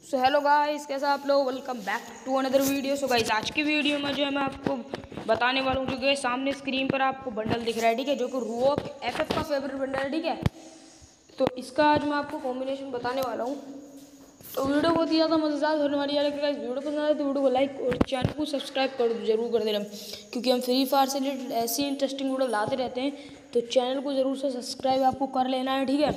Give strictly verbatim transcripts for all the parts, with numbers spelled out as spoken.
So hello guys, कैसा आप लोग। Welcome back to another video. So guys, आज की वीडियो में जो है मैं आपको बताने वाला हूँ, जो कि सामने स्क्रीन पर आपको बंडल दिख रहा है, ठीक है, जो कि रोक एफएफ का फेवरेट बंडल है, ठीक है। तो इसका आज मैं आपको कॉम्बिनेशन बताने वाला हूँ। तो वीडियो बहुत ही ज़्यादा मज़ेदार होने वाली है। गाइस, वीडियो पसंद आए तो वीडियो को लाइक और चैनल को सब्सक्राइब कर जरूर कर देना, क्योंकि हम फ्री फायर से रिलेटेड ऐसी इंटरेस्टिंग वीडियो लाते रहते हैं। तो चैनल को ज़रूर से सब्सक्राइब आपको कर लेना है, ठीक है।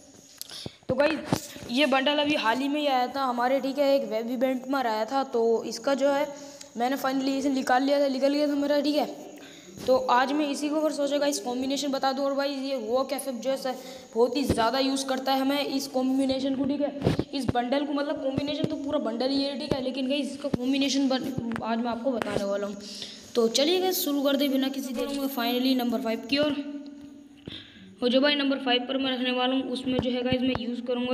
तो गाइस, ये बंडल अभी हाल ही में ही आया था हमारे, ठीक है, एक वेब इवेंट में आया था। तो इसका जो है मैंने फाइनली इसे निकाल लिया था निकल गया था मेरा, ठीक है। तो आज मैं इसी को ऊपर सोचेगा इस कॉम्बिनेशन बता दूं। और भाई, ये वो कैफे जो है बहुत ही ज़्यादा यूज़ करता है हमें इस कॉम्बिनेशन को, ठीक है, इस बंडल को। मतलब कॉम्बिनेशन तो पूरा बंडल ही है, ठीक है, लेकिन गाइस इसका कॉम्बिनेशन आज मैं आपको बताने वाला हूँ। तो चलिए गाइस, शुरू कर दे बिना किसी देर में फाइनली नंबर फाइव की ओर। और जो भाई नंबर फाइव पर मैं रखने वाला हूँ, उसमें जो है गाइस मैं यूज़ करूँगा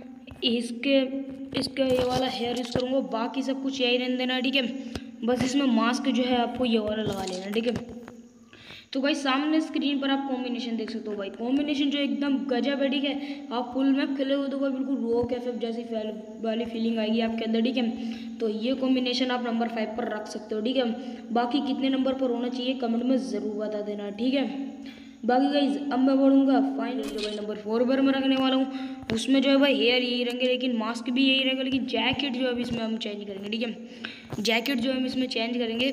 इसके इसका ये वाला हेयर यूज़ करूँगा। बाकी सब कुछ यही रहने देना, ठीक है। बस इसमें मास्क जो है आपको ये वाला लगा लेना, ठीक है। तो भाई, सामने स्क्रीन पर आप कॉम्बिनेशन देख सकते हो। भाई कॉम्बिनेशन जो एकदम गजब है, ठीक है। आप फुल मैप खेले हो तो भाई बिल्कुल रॉक एफएफ जैसी वाली फीलिंग आएगी आपके अंदर, ठीक है। तो ये कॉम्बिनेशन आप नंबर फाइव पर रख सकते हो, ठीक है। बाकी कितने नंबर पर होना चाहिए कमेंट में ज़रूर बता देना, ठीक है। बाकी गाइज अब मैं बढ़ूँगा फाइनल जो भाई नंबर फोर पर मैं रखने वाला हूँ। उसमें जो है भाई हेयर यही रहेंगे, लेकिन मास्क भी यही रहेगा, लेकिन जैकेट जो है इसमें हम चेंज करेंगे, ठीक है। जैकेट जो है हम इसमें चेंज करेंगे।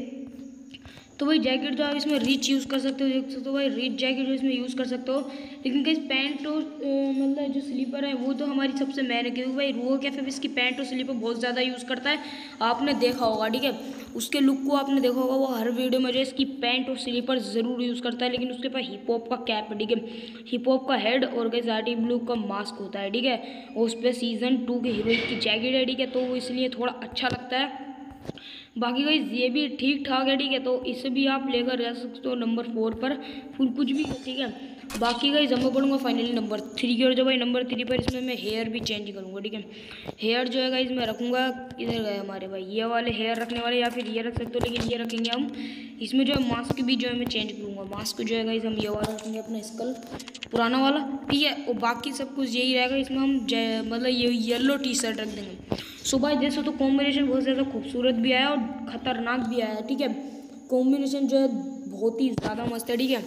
तो भाई जैकेट जो आप इसमें रिच यूज़ कर सकते हो, देख सकते हो भाई, रिच जैकेट जो इसमें यूज़ कर सकते हो। लेकिन गाइस पैंट और मतलब जो स्लीपर है वो तो हमारी सबसे मेन है, क्योंकि भाई रो कैफे इसकी पैंट और स्लीपर बहुत ज़्यादा यूज़ करता है, आपने देखा होगा, ठीक है। उसके लुक को आपने देखा होगा, वो हर वीडियो में जो है इसकी पैंट और स्लीपर ज़रूर यूज़ करता है। लेकिन उसके पास हिप हॉप का कैप है, ठीक है, हिप हॉप का हेड और गाइस आर्टी ब्लू का मास्क होता है, ठीक है। और उस पर सीजन टू के हीरोइन की जैकेट है, ठीक है, तो वो इसलिए थोड़ा अच्छा लगता है। बाकी गाइस ये भी ठीक ठाक है, ठीक है, तो इसे भी आप लेकर जा सकते हो नंबर फोर पर, फुल कुछ भी, ठीक है। बाकी गाइस मैं बढ़ूँगा फाइनली नंबर थ्री की ओर। जो भाई नंबर थ्री पर इसमें मैं हेयर भी चेंज करूँगा, ठीक है। हेयर जो है गाइस मैं रखूँगा, इधर गए हमारे भाई ये वाले हेयर रखने वाले, या फिर ये रख सकते हो, लेकिन ये रखेंगे हम। इसमें जो है मास्क भी जो है मैं चेंज करूँगा। मास्क जो है गाइस हम ये वाला रखेंगे, अपना स्कल पुराना वाला, ठीक है। और बाकी सब कुछ यही रहेगा। इसमें हम मतलब ये येलो टी शर्ट रख देंगे। सो भाई जैसे तो कॉम्बिनेशन बहुत ज़्यादा खूबसूरत भी आया और ख़तरनाक भी आया, ठीक है। कॉम्बिनेशन जो है बहुत ही ज़्यादा मस्त है, ठीक है।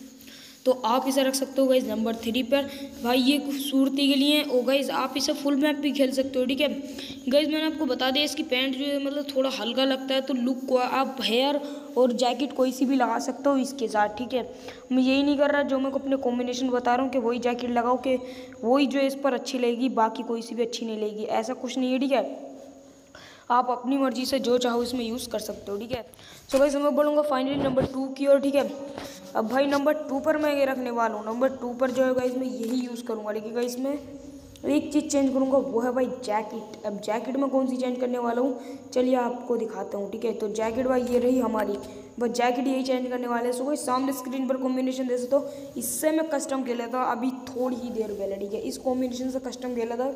तो आप इसे रख सकते हो गाइस नंबर थ्री पर। भाई ये खूबसूरती के लिए। और गाइस आप इसे फुल मैप भी खेल सकते हो, ठीक है। गाइस मैंने आपको बता दिया, इसकी पैंट जो है मतलब थोड़ा हल्का लगता है, तो लुक को आप हेयर और जैकेट कोई सी भी लगा सकते हो इसके साथ, ठीक है। मैं यही नहीं कर रहा, जो मैं अपने कॉम्बिनेशन बता रहा हूँ कि वही जैकेट लगाओ, कि वही जो इस पर अच्छी लगेगी, बाकी कोई सी भी अच्छी नहीं लगेगी, ऐसा कुछ नहीं है, ठीक है। आप अपनी मर्जी से जो चाहो इसमें यूज़ कर सकते हो, ठीक है। सो गाइस मैं बोलूँगा फाइनली नंबर टू की ओर, ठीक है। अब भाई नंबर टू पर मैं ये रखने वाला हूँ। नंबर टू पर जो है गाइस मैं यही यूज़ करूँगा, लेकिन गाइस मैं एक चीज़ चेंज करूँगा, वो है भाई जैकेट। अब जैकेट में कौन सी चेंज करने वाला हूँ, चलिए आपको दिखाता हूँ, ठीक है। तो जैकेट भाई ये रही हमारी, बस जैकेट यही चेंज करने वाले हैं। सो गाइस सामने स्क्रीन पर कॉम्बिनेशन दे सकते हो। इससे मैं कस्टम खेला था अभी थोड़ी ही देर पहले, ठीक है। इस कॉम्बिनेशन से कस्टम खेला था,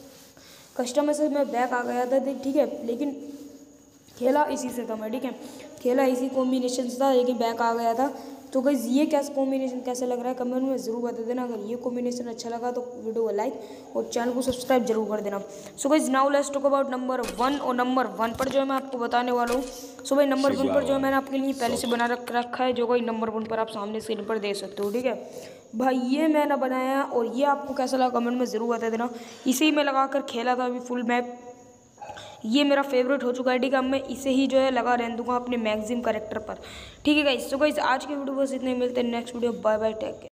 कस्टमर से मैं बैक आ गया था, ठीक है। लेकिन खेला इसी से था मैं, ठीक है, खेला इसी कॉम्बिनेशन से था, लेकिन बैक आ गया था। तो गाइस ये कैसा कॉम्बिनेशन कैसा लग रहा है कमेंट में ज़रूर बता देना। अगर ये कॉम्बिनेशन अच्छा लगा तो वीडियो को लाइक और चैनल को सब्सक्राइब जरूर कर देना। So guys now let's talk about number one. और नंबर वन पर जो है मैं आपको बताने वाला हूँ। सो भाई नंबर वन पर जो है मैंने आपके लिए पहले से बना रख रखा है, जो कोई नंबर वन पर आप सामने स्क्रीन पर देख सकते हो, ठीक है। भाई ये मैंने बनाया, और ये आपको कैसा लगा कमेंट में ज़रूर बता देना। इसे ही मैं लगा कर खेला था अभी फुल मैप, ये मेरा फेवरेट हो चुका है, ठीक है। अब मैं इसे ही जो है लगा रहने दूंगा अपने मैक्सिम कैरेक्टर पर, ठीक है गाइस। तो गाइस आज के वीडियो बस इतने, मिलते हैं next video, bye bye, take care.